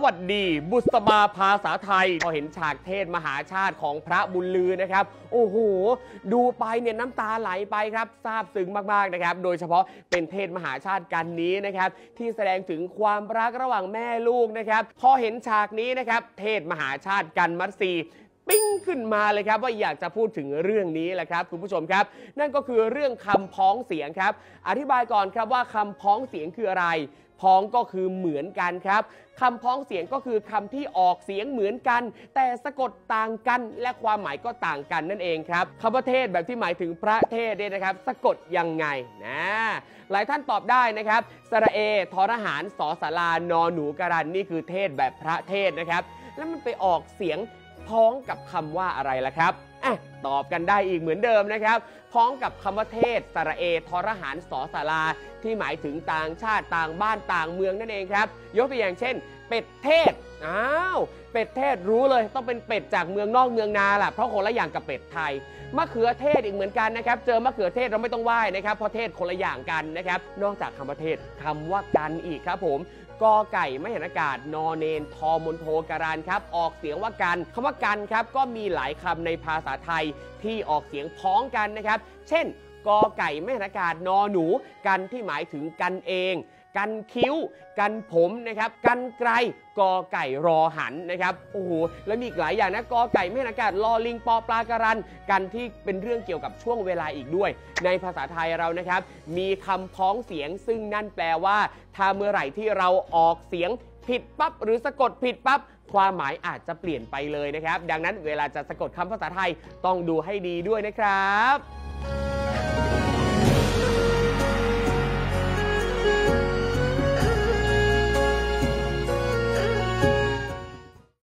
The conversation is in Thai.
วัสดีบุษบาภาษาไทยพอเห็นฉากเทศมหาชาติของพระบุญลือนะครับโอ้โหดูไปเนี่ยน้ำตาไหลไปครับซาบซึ้งมากๆนะครับโดยเฉพาะเป็นเทศมหาชาติกันนี้นะครับที่แสดงถึงความรักระหว่างแม่ลูกนะครับพอเห็นฉากนี้นะครับเทศมหาชาติกันมัตสีปิ้งขึ้นมาเลยครับว่าอยากจะพูดถึงเรื่องนี้แหละครับคุณผู้ชมครับนั่นก็คือเรื่องคำพ้องเสียงครับอธิบายก่อนครับว่าคำพ้องเสียงคืออะไรพ้องก็คือเหมือนกันครับคำพ้องเสียงก็คือคำที่ออกเสียงเหมือนกันแต่สะกดต่างกันและความหมายก็ต่างกันนั่นเองครับคำว่าเทศแบบที่หมายถึงพระเทศเนี่ยนะครับสะกดยังไงนะหลายท่านตอบได้นะครับสระเอทอทหารสอสารานอหนูการันนี่คือเทศแบบพระเทศนะครับแล้วมันไปออกเสียงพ้องกับคำว่าอะไรล่ะครับตอบกันได้อีกเหมือนเดิมนะครับพ้องกับคำว่าเทศสระเอทอทหารสอสาราที่หมายถึงต่างชาติต่างบ้านต่างเมืองนั่นเองครับยกตัวอย่างเช่นเป็ดเทศเป็ดเทศรู้เลยต้องเป็นเป็ดจากเมืองนอกเมืองนาล่ะเพราะคนละอย่างกับเป็ดไทยมะเขือเทศอีกเหมือนกันนะครับเจอมะเขือเทศเราไม่ต้องไหว้นะครับเพราะเทศคนละอย่างกันนะครับนอกจากคำว่าเทศคำว่ากันอีกครับผมกอไก่ไม่เห็นอากาศนอเนนทอมนโทการานครับออกเสียงว่ากันคำว่ากันครับก็มีหลายคำในภาษาไทยที่ออกเสียงพ้องกันนะครับเช่นกอไก่ไม่เห็นอากาศนอหนูกันที่หมายถึงกันเองกันคิ้วกันผมนะครับกันไกลกอไก่รอหันนะครับโอ้โหแล้วมีอีกหลายอย่างนะกอไก่ไม่เห็นอากาศลอลิงปอปลาการันกันที่เป็นเรื่องเกี่ยวกับช่วงเวลาอีกด้วยในภาษาไทยเรานะครับมีคำพ้องเสียงซึ่งนั่นแปลว่าถ้าเมื่อไหร่ที่เราออกเสียงผิดปั๊บหรือสะกดผิดปั๊บความหมายอาจจะเปลี่ยนไปเลยนะครับดังนั้นเวลาจะสะกดคำภาษาไทยต้องดูให้ดีด้วยนะครับ